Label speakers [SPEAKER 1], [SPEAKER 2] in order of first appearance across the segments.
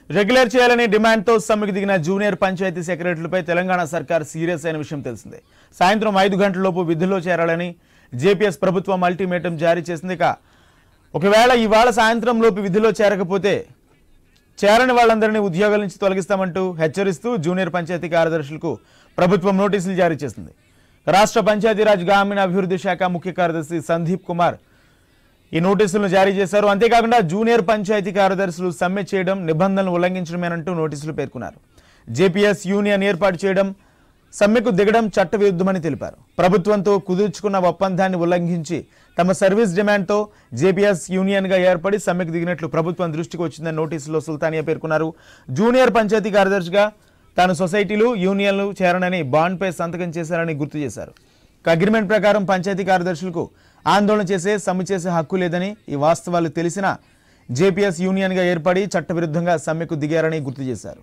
[SPEAKER 1] Regular చేయాలని డిమాండ్తో సమ్మెకు దిగిన జూనియర్ పంచాయతీ సెక్రటరీలపై తెలంగాణ సర్కార్ సీరియస్ అయిన విషయం తెలిసిందే. సాయంత్రం 5 గంటలలోపు విధుల్లో చేరాలని జేపీఎస్ ప్రభుత్వం అల్టిమేటం జారీ చేసింది. ఒకవేళ ఇవాళ సాయంత్రం లోపు విధుల్లో చేరకపోతే చేరని వాళ్ళందరినీ ఉద్యోగాల నుంచి తొలగిస్తామంటూ హెచ్చరిస్తూ జూనియర్ పంచాయతీ కార్యదర్శులకు ప్రభుత్వం నోటీసులు జారీ చేసింది. రాష్ట్ర పంచాయతీరాజ్ గ్రామీణాభివృద్ధి శాఖ ముఖ్య కార్యదర్శి సందీప్ కుమార్ ఈ నోటీసులను జారీ చేశారు. అంతేకాకుండా జూనియర్ పంచాయతీ కార్యదర్శులు సమ్మె చేయడం నిబంధనలు ఉల్లంఘించడమేనంటూ నోటీసులు పేర్కొన్నారు. జేపీఎస్ యూనియన్ ఏర్పాటు చేయడం, సమ్మెకు దిగడం చట్టవిరుద్ధమని తెలిపారు. ప్రభుత్వంతో కుదుర్చుకున్న ఒప్పందాన్ని ఉల్లంఘించి తమ సర్వీస్ డిమాండ్తో జేపీఎస్ యూనియన్గా ఏర్పడి సమ్మెకు దిగినట్లు ప్రభుత్వం దృష్టికి వచ్చిందని నోటీసులో సుల్తానియా పేర్కొన్నారు. జూనియర్ పంచాయతీ కార్యదర్శిగా తాను సొసైటీలు యూనియన్లు చేరనని బాండ్పై సంతకం చేశారని గుర్తు చేశారు. అగ్రిమెంట్ ప్రకారం పంచాయతీ కార్యదర్శులకు ఆందోళన చేసే సమ్మె చేసే హక్కు లేదని, ఈ వాస్తవాలు తెలిసినా జేపీఎస్ యూనియన్గా ఏర్పడి చట్టవిరుద్ధంగా సమ్మెకు దిగారని గుర్తు చేశారు.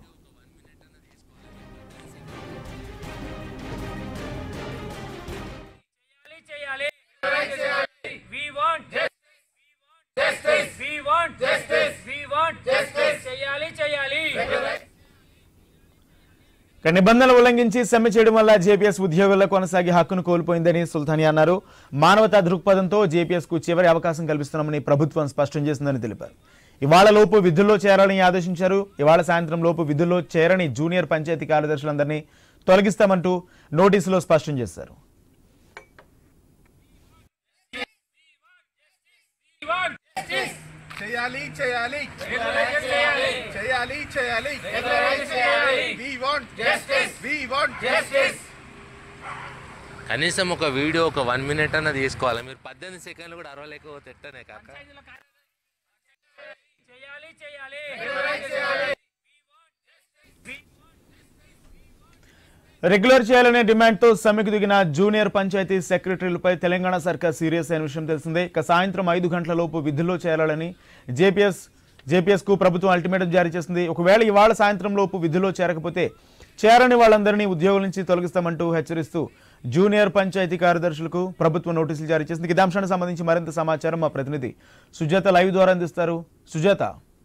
[SPEAKER 1] నిబంధనలు ఉల్లంఘించి సమ్మె చేయడం వల్ల జేపీఎస్ ఉద్యోగుల్లో కొనసాగే హక్కును కోల్పోయిందని సుల్తానియా అన్నారు. మానవతా దృక్పథంతో జేపీఎస్ కు చివరి అవకాశం కల్పిస్తున్నామని ప్రభుత్వం స్పష్టం చేసిందని తెలిపారు. ఇవాళ లోపు విధుల్లో చేరాలని ఆదేశించారు. ఇవాళ సాయంత్రం లోపు విధుల్లో చేరని జూనియర్ పంచాయతీ కార్యదర్శులందరినీ తొలగిస్తామంటూ నోటీసులో స్పష్టం చేశారు.
[SPEAKER 2] చేయాలి చేయాలి చేయాలి చేయాలి we want justice we want justice.
[SPEAKER 3] కనీసం ఒక వీడియో ఒక 1 మినిట్ అన్న తీసుకోవాలి. మీరు 18 సెకండ్లు కూడా అరవలేకపోతే ఎట్టనే కాక.
[SPEAKER 1] రెగ్యులర్ చేయాలనే డిమాండ్తో సమ్మెకు దిగిన జూనియర్ పంచాయతీ సెక్రటరీలపై తెలంగాణ సర్కార్ సీరియస్ అయిన విషయం తెలిసిందే. సాయంత్రం 5 గంటల లోపు విధుల్లో చేరాలని జేపీఎస్ కు ప్రభుత్వం అల్టిమేటం జారీ చేసింది. ఒకవేళ ఇవాళ సాయంత్రం లోపు విధుల్లో చేరకపోతే చేరని వాళ్ళందరినీ ఉద్యోగుల నుంచి తొలగిస్తామంటూ హెచ్చరిస్తూ జూనియర్ పంచాయతీ కార్యదర్శులకు ప్రభుత్వం నోటీసులు జారీ చేసింది. ఇదే అంశానికి సంబంధించి మరింత సమాచారం మా ప్రతినిధి సుజాత లైవ్ ద్వారా అందిస్తారు. సుజాత,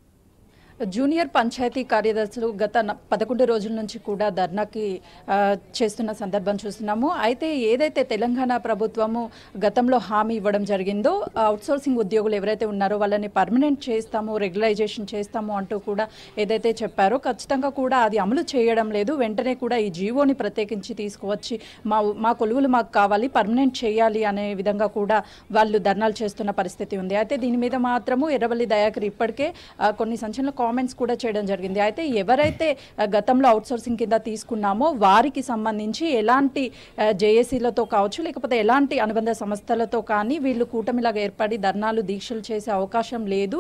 [SPEAKER 4] జూనియర్ పంచాయతీ కార్యదర్శులు గత 11 రోజుల నుంచి కూడా ధర్నాకి చేస్తున్న సందర్భం చూస్తున్నాము. అయితే ఏదైతే తెలంగాణ ప్రభుత్వము గతంలో హామీ ఇవ్వడం జరిగిందో, అవుట్సోర్సింగ్ ఉద్యోగులు ఎవరైతే ఉన్నారో వాళ్ళని పర్మనెంట్ చేస్తాము, రెగ్యులైజేషన్ చేస్తాము అంటూ కూడా ఏదైతే చెప్పారో ఖచ్చితంగా కూడా అది అమలు చేయడం లేదు. వెంటనే కూడా ఈ జీవోని ప్రత్యేకించి తీసుకువచ్చి మా కొలువులు మాకు కావాలి, పర్మనెంట్ చేయాలి అనే విధంగా కూడా వాళ్ళు ధర్నాలు చేస్తున్న పరిస్థితి ఉంది. అయితే దీని మీద మాత్రము ఎర్రవల్లి దయాకర్ ఇప్పటికే కొన్ని సంచలన కామెంట్స్ కూడా చేయడం జరిగింది. అయితే ఎవరైతే గతంలో అవుట్సోర్సింగ్ కింద తీసుకున్నామో వారికి సంబంధించి ఎలాంటి జేఏసీలతో కావచ్చు, లేకపోతే ఎలాంటి అనుబంధ సంస్థలతో కానీ వీళ్ళు కూటమిలాగా ఏర్పడి ధర్నాలు దీక్షలు చేసే అవకాశం లేదు.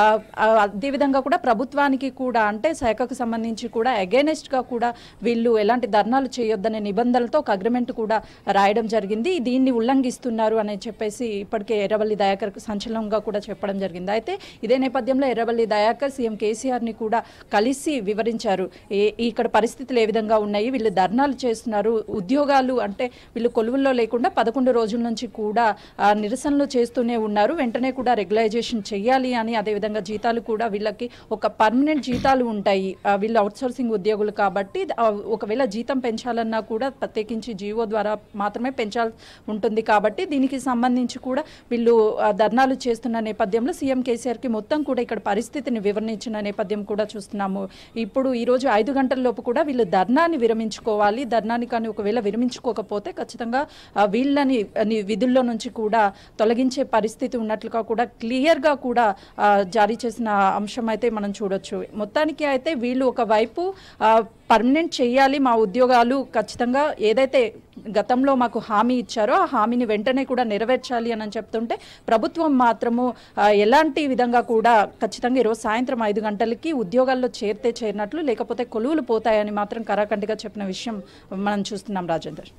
[SPEAKER 4] అదేవిధంగా కూడా ప్రభుత్వానికి కూడా అంటే శాఖకు సంబంధించి కూడా అగైనెస్ట్గా కూడా వీళ్ళు ఎలాంటి ధర్నాలు చేయొద్దనే నిబంధనలతో ఒక అగ్రిమెంట్ కూడా రాయడం జరిగింది. దీన్ని ఉల్లంఘిస్తున్నారు అని చెప్పేసి ఇప్పటికే ఎర్రవల్లి దయాకర్ సంచలనంగా కూడా చెప్పడం జరిగింది. అయితే ఇదే నేపథ్యంలో ఎర్రవల్లి దయాకర్ సీఎం కేసీఆర్ని కూడా కలిసి వివరించారు. ఇక్కడ పరిస్థితులు ఏ విధంగా ఉన్నాయి, వీళ్ళు ధర్నాలు చేస్తున్నారు, ఉద్యోగాలు అంటే వీళ్ళు కొలువుల్లో లేకుండా 11 రోజుల నుంచి కూడా నిరసనలు చేస్తూనే ఉన్నారు, వెంటనే కూడా రెగ్యులైజేషన్ చేయాలి అని, అదేవిధంగా జీతాలు కూడా వీళ్ళకి ఒక పర్మనెంట్ జీతాలు ఉంటాయి, వీళ్ళు అవుట్సోర్సింగ్ ఉద్యోగులు కాబట్టి ఒకవేళ జీతం పెంచాలన్నా కూడా ప్రత్యేకించి జీవో ద్వారా మాత్రమే పెంచాల్సి ఉంటుంది. కాబట్టి దీనికి సంబంధించి కూడా వీళ్ళు ధర్నాలు చేస్తున్న నేపథ్యంలో సీఎం కేసీఆర్కి మొత్తం కూడా ఇక్కడ పరిస్థితిని వివరించిన నేపథ్యం కూడా చూస్తున్నాము. ఇప్పుడు ఈరోజు 5 గంటల లోపు కూడా వీళ్ళు ధర్నాని విరమించుకోవాలి. ధర్నాని కానీ ఒకవేళ విరమించుకోకపోతే ఖచ్చితంగా వీళ్ళని విధుల్లో నుంచి కూడా తొలగించే పరిస్థితి ఉన్నట్లుగా కూడా క్లియర్గా కూడా జారీ చేసిన అంశం అయితే మనం చూడొచ్చు. మొత్తానికి అయితే వీళ్ళు ఒకవైపు పర్మనెంట్ చేయాలి, మా ఉద్యోగాలు ఖచ్చితంగా ఏదైతే గతంలో మాకు హామీ ఇచ్చారో ఆ హామీని వెంటనే కూడా నెరవేర్చాలి అని చెప్తుంటే ప్రభుత్వం మాత్రము ఎలాంటి విధంగా కూడా ఖచ్చితంగా ఈరోజు సాయంత్రం 5 గంటలకి ఉద్యోగాల్లో చేరితే చేరినట్లు, లేకపోతే కొలువులు పోతాయని మాత్రం కరాఖండిగా చెప్పిన విషయం మనం చూస్తున్నాం. రాజేందర్,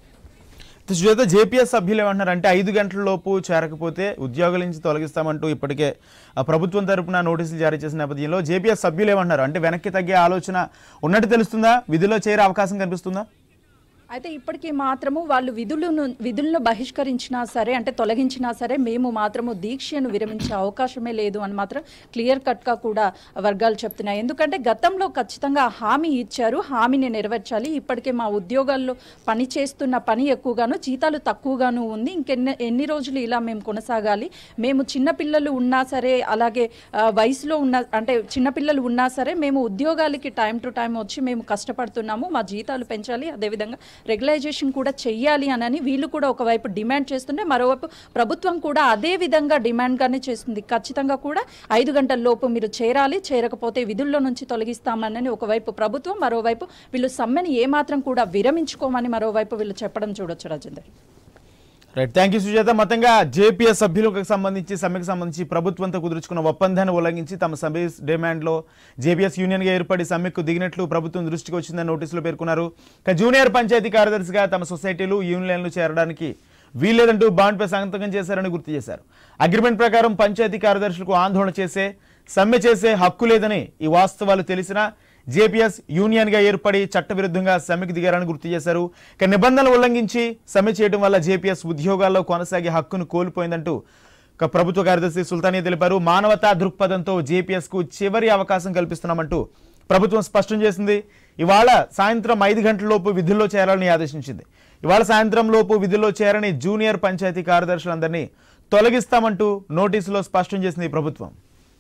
[SPEAKER 1] సుజాత, జేపీఎస్ సభ్యులు ఏమంటున్నారంటే 5 గంటల లోపు చేరకపోతే ఉద్యోగాల నుంచి తొలగిస్తామంటూ ఇప్పటికే ప్రభుత్వం తరపున నోటీసులు జారీ చేసిన నేపథ్యంలో జేపీఎస్ సభ్యులు ఏమంటున్నారు అంటే వెనక్కి తగ్గే ఆలోచన ఉన్నట్టు తెలుస్తుందా, విధిలో చేరే అవకాశం కనిపిస్తుందా?
[SPEAKER 4] అయితే ఇప్పటికీ మాత్రము వాళ్ళు విధులను బహిష్కరించినా సరే, అంటే తొలగించినా సరే, మేము మాత్రము దీక్షను విరమించే అవకాశమే లేదు అని మాత్రం క్లియర్ కట్గా కూడా వర్గాలు చెప్తున్నాయి. ఎందుకంటే గతంలో ఖచ్చితంగా హామీ ఇచ్చారు, హామీని నెరవేర్చాలి. ఇప్పటికే మా ఉద్యోగాల్లో పని చేస్తున్న పని ఎక్కువగాను, జీతాలు తక్కువగాను ఉంది. ఎన్ని రోజులు ఇలా మేము కొనసాగాలి? మేము చిన్నపిల్లలు ఉన్నా సరే, అలాగే వయసులో ఉన్న అంటే చిన్నపిల్లలు ఉన్నా సరే, మేము ఉద్యోగాలకి టైం టు టైం వచ్చి మేము కష్టపడుతున్నాము, మా జీతాలు పెంచాలి, అదేవిధంగా రెగ్యులైజేషన్ కూడా చెయ్యాలి అని వీళ్ళు కూడా ఒకవైపు డిమాండ్ చేస్తుంటే, మరోవైపు ప్రభుత్వం కూడా అదే విధంగా డిమాండ్గానే చేస్తుంది. ఖచ్చితంగా కూడా 5 గంటల లోపు మీరు చేరాలి, చేరకపోతే విధుల్లో నుంచి తొలగిస్తామని ఒకవైపు ప్రభుత్వం, మరోవైపు వీళ్ళు సమ్మెని ఏమాత్రం కూడా విరమించుకోమని మరోవైపు వీళ్ళు చెప్పడం చూడొచ్చు. Rajender,
[SPEAKER 1] right, thank you Sujatha. మొత్తంగా జేపీఎస్ సభ్యులకు సంబంధించి సమ్మెకు సంబంధించి ప్రభుత్వంతో కుదుర్చుకున్న ఒప్పందాన్ని ఉల్లంఘించి తమ సమ్మె డిమాండ్లో జేపీఎస్ యూనియన్గా ఏర్పడి సమ్మెకు దిగినట్లు ప్రభుత్వం దృష్టికి వచ్చిందని నోటీసులో పేర్కొన్నారు. జూనియర్ పంచాయతీ కార్యదర్శిగా తమ సొసైటీలు యూనియన్లు చేరడానికి వీల్లేదంటూ బాండ్పై సంతకం చేశారని గుర్తు చేశారు. అగ్రిమెంట్ ప్రకారం పంచాయతీ కార్యదర్శులకు ఆందోళన చేసే, సమ్మె చేసే హక్కు లేదని ఈ వాస్తవాలు తెలిసినా జేపీఎస్ యూనియన్గా ఏర్పడి చట్టవిరుద్ధంగా సమ్మెకు దిగారని గుర్తు చేశారు. ఇక నిబంధనలు ఉల్లంఘించి సమ్మె చేయడం వల్ల జేపీఎస్ ఉద్యోగాల్లో కొనసాగే హక్కును కోల్పోయిందంటూ ప్రభుత్వ కార్యదర్శి సుల్తానియా తెలిపారు. మానవతా దృక్పథంతో జేపీఎస్కు చివరి అవకాశం కల్పిస్తున్నామంటూ ప్రభుత్వం స్పష్టం చేసింది. ఇవాళ సాయంత్రం 5 గంటల లోపు విధుల్లో చేరాలని ఆదేశించింది. ఇవాళ సాయంత్రం లోపు విధుల్లో చేరని జూనియర్ పంచాయతీ కార్యదర్శులందరినీ తొలగిస్తామంటూ నోటీసులో స్పష్టం చేసింది ప్రభుత్వం.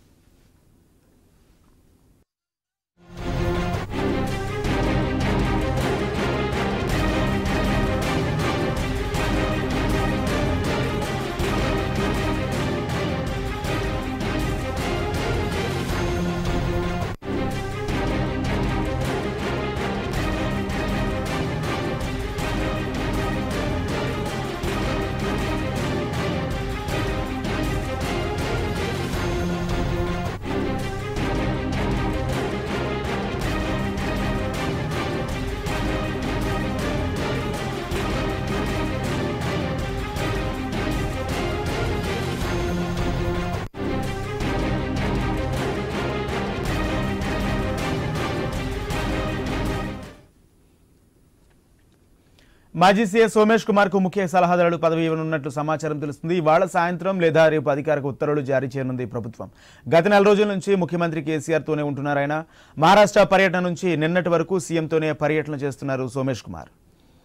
[SPEAKER 1] మాజీ సీఎస్ సోమేష్ కుమార్ కు ముఖ్య సలహాదారుడు పదవి ఇవ్వనున్నట్లు సమాచారం తెలుస్తుంది. ఇవాళ సాయంత్రం లేదా రేపు అధికారిక ఉత్తర్వులు జారీ చేయనుంది ప్రభుత్వం. గత 4 రోజుల నుంచి ముఖ్యమంత్రి కేసీఆర్ తోనే ఉంటున్నారు ఆయన. మహారాష్ట్ర పర్యటన నుంచి నిన్నటి వరకు సీఎంతోనే పర్యటన చేస్తున్నారు సోమేష్ కుమార్.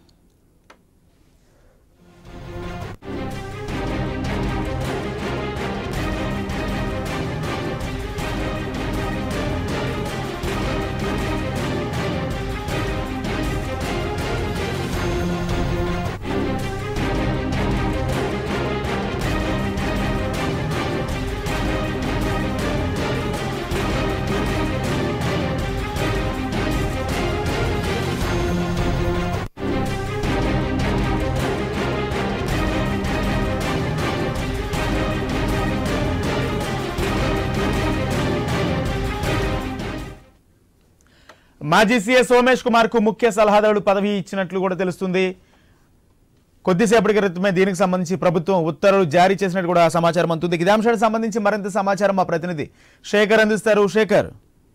[SPEAKER 1] మాజీ సీఎస్ సోమేష్ కుమార్ కు ముఖ్య సలహాదారుడు పదవి ఇచ్చినట్లు కూడా తెలుస్తుంది. కొద్దిసేపటి క్రితమే దీనికి సంబంధించి ప్రభుత్వం ఉత్తర్వులు జారీ చేసినట్టు కూడా సమాచారం అందుతుంది. ఇదే అంశానికి సంబంధించి మరింత సమాచారం మా ప్రతినిధి శేఖర్ అందిస్తారు. శేఖర్,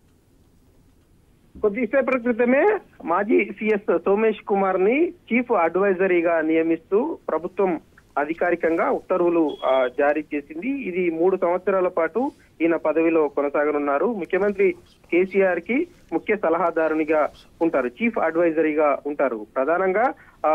[SPEAKER 5] కొద్దిసేపటి క్రితమే మాజీ సీఎస్ సోమేష్ కుమార్ ని చీఫ్ అడ్వైజరీగా నియమిస్తూ ప్రభుత్వం అధికారికంగా ఉత్తర్వులు జారీ చేసింది. ఇది 3 సంవత్సరాల పాటు ఈయన పదవిలో కొనసాగనున్నారు. ముఖ్యమంత్రి కేసీఆర్ కి ముఖ్య సలహాదారునిగా ఉంటారు, చీఫ్ అడ్వైజరీగా ఉంటారు. ప్రధానంగా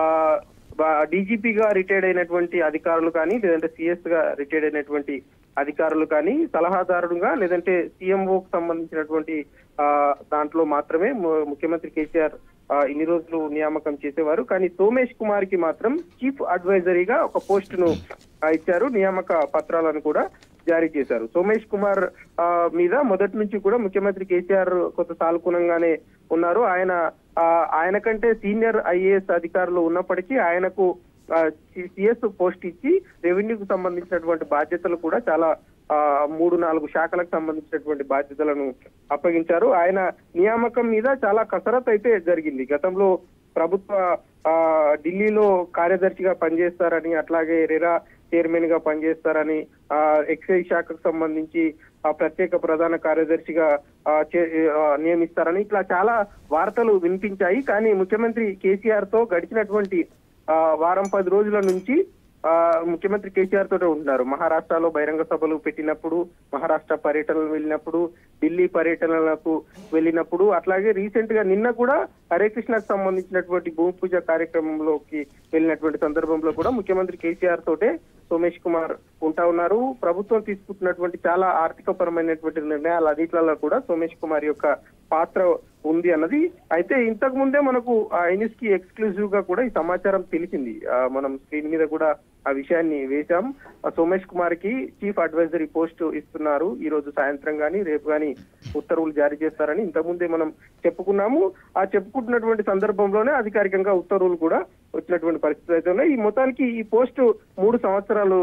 [SPEAKER 5] డీజీపీగా రిటైర్డ్ అయినటువంటి అధికారులు కానీ, లేదంటే సిఎస్ గా రిటైర్డ్ అయినటువంటి అధికారులు కానీ సలహాదారుడుగా, లేదంటే సీఎంఓకి సంబంధించినటువంటి దాంట్లో మాత్రమే ముఖ్యమంత్రి కేసీఆర్ ఇన్ని రోజులు నియామకం చేసేవారు. కానీ సోమేష్ కుమార్ కి మాత్రం చీఫ్ అడ్వైజరీగా ఒక పోస్టును ఇచ్చారు, నియామక పత్రాలను కూడా జారీ చేశారు. సోమేష్ కుమార్ మీద మొదటి నుంచి కూడా ముఖ్యమంత్రి కేసీఆర్ కొంత సానుకూలంగానే ఉన్నారు. ఆయన కంటే సీనియర్ ఐఏఎస్ అధికారులు ఉన్నప్పటికీ ఆయనకు సిఎస్ పోస్ట్ ఇచ్చి రెవెన్యూకు సంబంధించినటువంటి బాధ్యతలు కూడా చాలా 3-4 శాఖలకు సంబంధించినటువంటి బాధ్యతలను అప్పగించారు. ఆయన నియామకం మీద చాలా కసరత్తు అయితే జరిగింది. గతంలో ప్రభుత్వ ఢిల్లీలో కార్యదర్శిగా పనిచేస్తారని, అట్లాగే రెరా చైర్మన్ గా పనిచేస్తారని, ఎక్సైజ్ శాఖకు సంబంధించి ప్రత్యేక ప్రధాన కార్యదర్శిగా నియమిస్తారని ఇట్లా చాలా వార్తలు వినిపించాయి. కానీ ముఖ్యమంత్రి కేసీఆర్ తో గడిచినటువంటి వారం 10 రోజుల నుంచి ముఖ్యమంత్రి కేసీఆర్ తోటే ఉంటున్నారు. మహారాష్ట్రలో బహిరంగ సభలు పెట్టినప్పుడు, మహారాష్ట్ర పర్యటనలు వెళ్ళినప్పుడు, ఢిల్లీ పర్యటనలకు వెళ్ళినప్పుడు, అట్లాగే రీసెంట్ గా నిన్న కూడా హరే కృష్ణకు సంబంధించినటువంటి భూమి పూజ కార్యక్రమంలోకి వెళ్ళినటువంటి సందర్భంలో కూడా ముఖ్యమంత్రి కేసీఆర్ తోటే సోమేష్ కుమార్ ఉంటా ఉన్నారు. ప్రభుత్వం తీసుకుంటున్నటువంటి చాలా ఆర్థికపరమైనటువంటి నిర్ణయాలు అన్నిట్లలో కూడా సోమేష్ కుమార్ యొక్క పాత్ర ఉంది అన్నది. అయితే ఇంతకు ముందే మనకు న్యూస్ కి ఎక్స్క్లూజివ్ గా కూడా ఈ సమాచారం తెలిసింది. మనం స్క్రీన్ మీద కూడా ఆ విషయాన్ని వేశాం. సోమేష్ కుమార్ కి చీఫ్ అడ్వైజరీ పోస్ట్ ఇస్తున్నారు. ఈ రోజు సాయంత్రం గానీ రేపు గానీ ఉత్తర్వులు జారీ చేస్తారని ఇంతకుముందే మనం చెప్పుకున్నాము. ఆ చెప్పుకుంటున్నటువంటి సందర్భంలోనే అధికారికంగా ఉత్తర్వులు కూడా వచ్చినటువంటి పరిస్థితులు అయితే ఉన్నాయి. ఈ మొత్తానికి ఈ పోస్ట్ 3 సంవత్సరాలు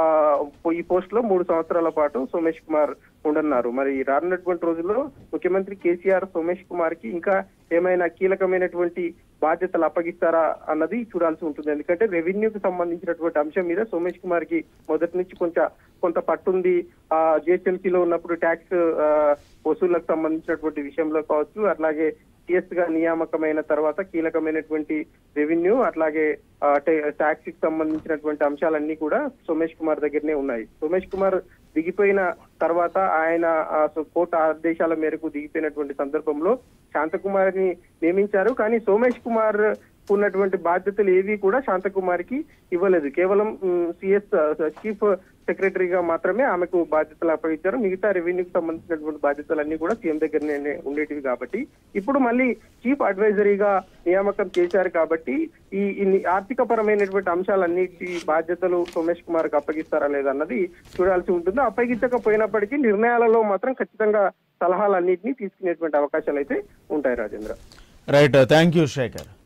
[SPEAKER 5] ఈ పోస్ట్ లో 3 సంవత్సరాల పాటు సోమేష్ కుమార్ ఉండన్నారు. మరి రానున్నటువంటి రోజుల్లో ముఖ్యమంత్రి కేసీఆర్ సోమేష్ కుమార్ కి ఇంకా ఏమైనా కీలకమైనటువంటి బాధ్యతలు అప్పగిస్తారా అన్నది చూడాల్సి ఉంటుంది. ఎందుకంటే రెవెన్యూకి సంబంధించినటువంటి అంశం మీద సోమేష్ కుమార్ కి మొదటి నుంచి కొంత పట్టుంది. జిహెచ్ఎంసీలో ఉన్నప్పుడు ట్యాక్స్ వసూళ్లకు సంబంధించినటువంటి విషయంలో కావచ్చు, అట్లాగే సిఎస్ గా నియామకమైన తర్వాత కీలకమైనటువంటి రెవెన్యూ అట్లాగే ట్యాక్స్ కి సంబంధించినటువంటి అంశాలన్నీ కూడా సోమేష్ కుమార్ దగ్గరనే ఉన్నాయి. సోమేష్ కుమార్ దిగిపోయిన తర్వాత ఆయన కోర్టు ఆదేశాల మేరకు దిగిపోయినటువంటి సందర్భంలో శాంతకుమార్ని నియమించారు. కానీ సోమేష్ కుమార్ ఉన్నటువంటి బాధ్యతలు ఏవి కూడా శాంతకుమార్కి ఇవ్వలేదు. కేవలం సిఎస్ చీఫ్ సెక్రటరీగా మాత్రమే ఆమెకు బాధ్యతలు అప్పగించారు. మిగతా రెవెన్యూకి సంబంధించినటువంటి బాధ్యతలన్నీ కూడా సీఎం దగ్గరనే ఉండేటివి. కాబట్టి ఇప్పుడు మళ్ళీ చీఫ్ అడ్వైజరీగా నియామకం చేశారు. కాబట్టి ఈ ఆర్థిక పరమైనటువంటి అంశాలన్నిటి బాధ్యతలు సోమేష్ కుమార్ కి అప్పగిస్తారా లేదన్నది చూడాల్సి ఉంటుంది. అప్పగించకపోయినప్పటికీ నిర్ణయాలలో మాత్రం ఖచ్చితంగా సలహాలన్నింటినీ తీసుకునేటువంటి అవకాశాలు అయితే ఉంటాయి. Rajendra,
[SPEAKER 1] right, thank you Shekhar.